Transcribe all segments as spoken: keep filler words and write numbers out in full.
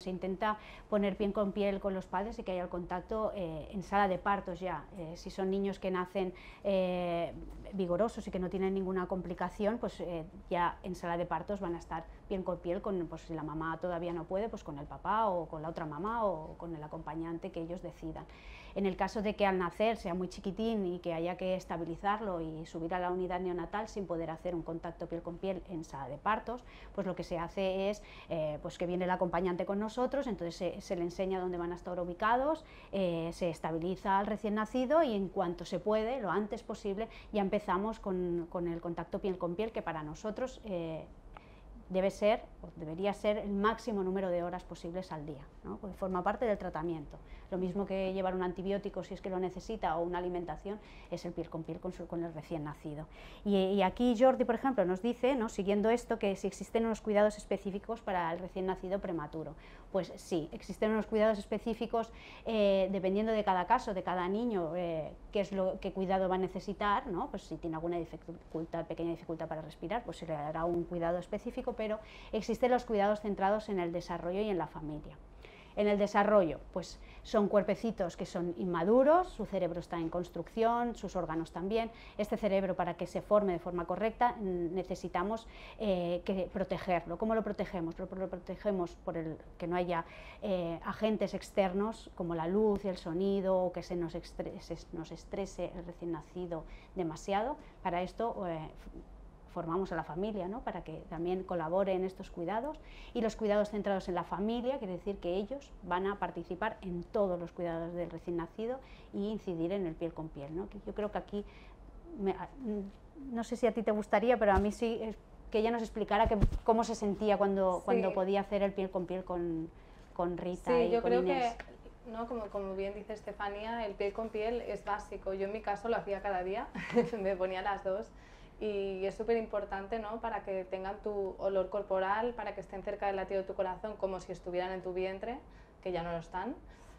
se intenta poner piel con piel con los padres y que haya el contacto eh, en sala de partos ya. Eh, si son niños que nacen eh, vigorosos y que no tienen ninguna complicación, pues eh, ya en sala de partos van a estar piel con piel con, pues si la mamá todavía no puede, pues con el papá o con la otra mamá o con el acompañante que ellos decidan. En el caso de que al nacer sea muy chiquitín y que haya que estabilizarlo y subir a la unidad neonatal sin poder hacer un contacto piel con piel en sala de partos, pues lo que se hace es eh, pues que viene el acompañante con nosotros, entonces se, se le enseña dónde van a estar ubicados, eh, se estabiliza al recién nacido y en cuanto se puede, lo antes posible, ya empezamos con, con el contacto piel con piel, que para nosotros eh, debe ser, o debería ser, el máximo número de horas posibles al día, ¿no? Porque forma parte del tratamiento. Lo mismo que llevar un antibiótico si es que lo necesita o una alimentación, es el piel con piel con, su, con el recién nacido. Y, y aquí Jordi, por ejemplo, nos dice, ¿no?, siguiendo esto, que si existen unos cuidados específicos para el recién nacido prematuro. Pues sí, existen unos cuidados específicos eh, dependiendo de cada caso, de cada niño, eh, qué es lo, qué cuidado va a necesitar, ¿no? Pues si tiene alguna dificultad, pequeña dificultad para respirar, pues se le dará un cuidado específico, pero existen los cuidados centrados en el desarrollo y en la familia. En el desarrollo, pues son cuerpecitos que son inmaduros, su cerebro está en construcción, sus órganos también. Este cerebro, para que se forme de forma correcta, necesitamos eh, que protegerlo. ¿Cómo lo protegemos? Lo, lo protegemos por el que no haya eh, agentes externos como la luz y el sonido, o que se nos, estrese, nos estrese el recién nacido demasiado. Para esto eh, formamos a la familia, ¿no?, para que también colabore en estos cuidados, y los cuidados centrados en la familia quiere decir que ellos van a participar en todos los cuidados del recién nacido y incidir en el piel con piel, ¿no? Yo creo que aquí, me, no sé si a ti te gustaría, pero a mí sí, es que ella nos explicara que, cómo se sentía cuando, sí. cuando podía hacer el piel con piel con, con Rita sí, y yo con creo Inés. Que, ¿no?, como, como bien dice Estefanía, el piel con piel es básico. Yo en mi caso lo hacía cada día, me ponía las dos. Y es súper importante, ¿no?, para que tengan tu olor corporal, para que estén cerca del latido de tu corazón como si estuvieran en tu vientre, que ya no lo están,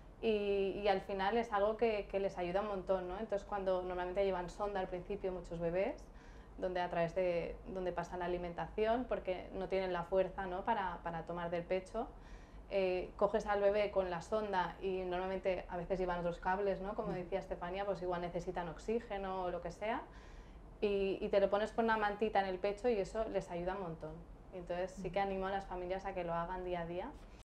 y, y al final es algo que, que les ayuda un montón, ¿no? Entonces cuando normalmente llevan sonda al principio muchos bebés, donde a través de donde pasa la alimentación, porque no tienen la fuerza, ¿no?, para, para tomar del pecho, eh, coges al bebé con la sonda y normalmente a veces llevan otros cables, ¿no?, como decía Estefanía, pues igual necesitan oxígeno o lo que sea, Y, y te lo pones con una mantita en el pecho y eso les ayuda un montón. Entonces sí que animo a las familias a que lo hagan día a día.